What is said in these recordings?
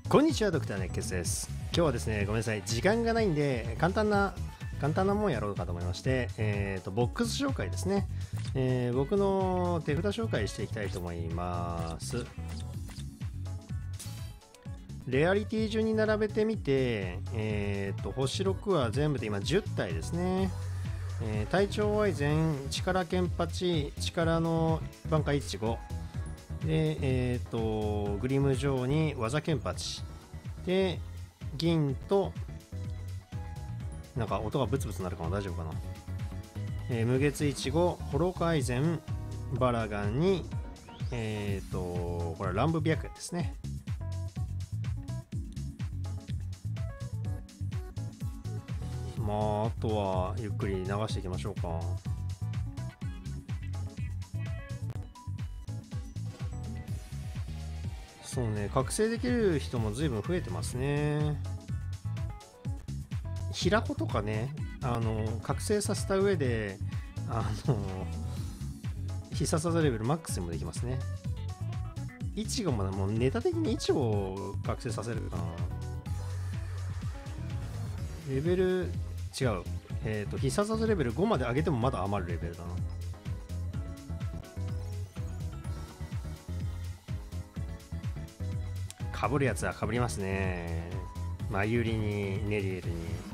こんにちは、ドクター熱血です。今日はですね、ごめんなさい、時間がないんで、簡単なもんやろうかと思いまして、ボックス紹介ですね。僕の手札紹介していきたいと思います。レアリティ順に並べてみて、星6は全部で今10体ですね。体調愛禅、力剣八、力の挽回15。で、グリムジョーに技剣八で、銀となんか音がブツブツなるかな、大丈夫かな。無月いちご、ホロカイゼン、バラガンにこれは乱舞白夜ですね。まああとはゆっくり流していきましょうか。そうね、覚醒できる人も随分増えてますね。平子とかね、覚醒させた上で必殺技レベルマックスでもできますね。イチゴももうネタ的にイチゴを覚醒させるかな。レベル違う、必殺技レベル5まで上げてもまだ余るレベルだな。かぶるやつはかぶりますね。マユリにネリエルに。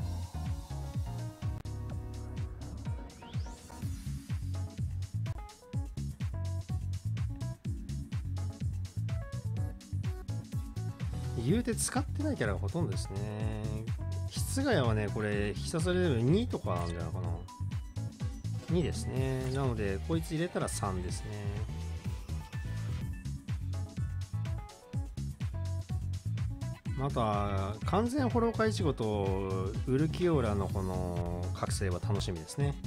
言うて使ってないキャラがほとんどですね。室ヶ谷はね、これ必殺レベル2とかなんじゃないかな。2ですね。なのでこいつ入れたら3ですね。あとは完全ホロカイチゴとウルキオーラのこの覚醒は楽しみですね。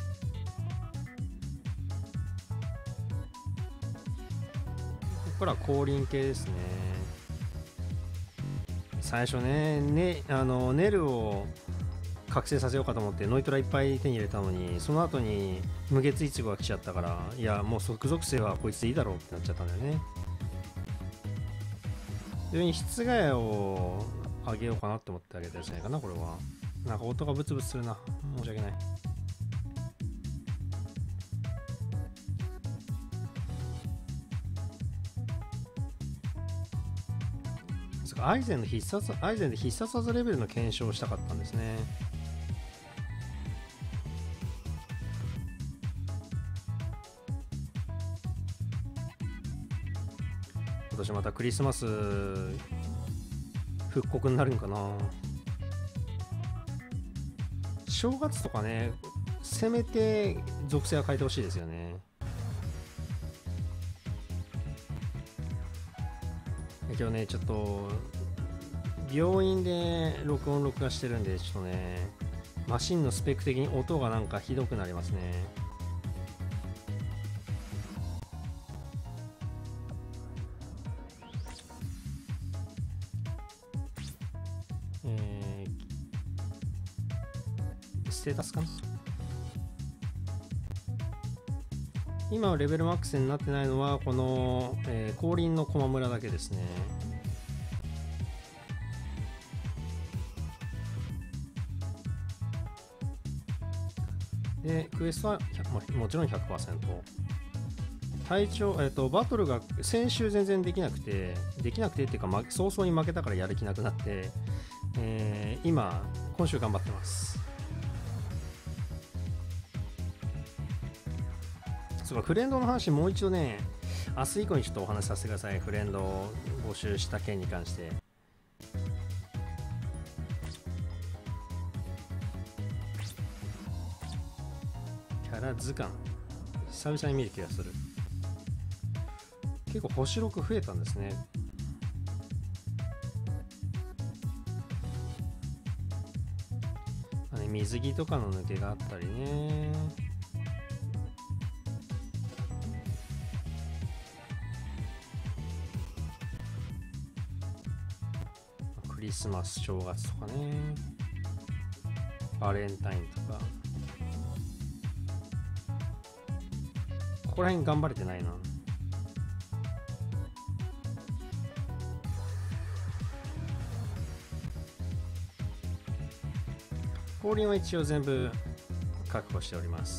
これは降臨系ですね。最初ね、ネルを覚醒させようかと思ってノイトラいっぱい手に入れたのに、その後に無月イチゴが来ちゃったから、いやもう即属性はこいつでいいだろうってなっちゃったんだよね。それに室ヶ谷をあげようかなって思ってあげたやつじゃないかな。これはなんか音がブツブツするな、申し訳ない。アイゼンで必殺技レベルの検証をしたかったんですね。今年またクリスマス復刻になるんかな。正月とかね、せめて属性は変えてほしいですよね。今日ね、ちょっと病院で録音録画してるんで、ちょっとね、マシンのスペック的に音がなんかひどくなりますね。ステータスかな。今はレベルマックスになってないのはこの、降臨の駒村だけですね。でクエストはもちろん 100%。 体調、バトルが先週全然できなくてっていうか、早々に負けたからやる気なくなって、今週頑張ってます。そうか、フレンドの話もう一度ね、明日以降にちょっとお話しさせてください。フレンドを募集した件に関して。キャラ図鑑久々に見る気がする。結構星6増えたんですね。水着とかの抜けがあったりね。クリスマス正月とかね、バレンタインとか、ここら辺頑張れてないな。 降臨は一応全部確保しております。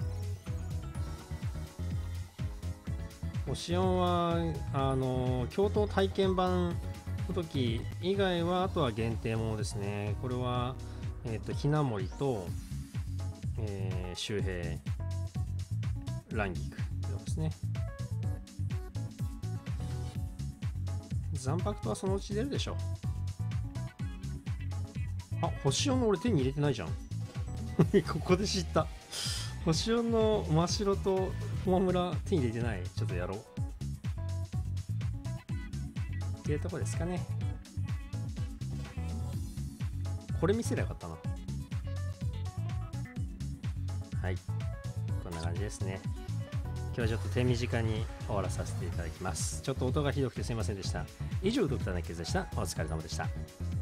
星4は共闘体験版の時以外はあとは限定ものですね。これは、ひなもりと、周平乱菊ですね。残白とはそのうち出るでしょう。あ、星4の俺手に入れてないじゃんここで知った。星4の真白と駒村手に入れてない。ちょっとやろうっていうとこですかね。これ見せればよかったな。はい、こんな感じですね。今日はちょっと手短に終わらさせていただきます。ちょっと音がひどくてすいませんでした。以上、ドクターネッケズでした。お疲れ様でした。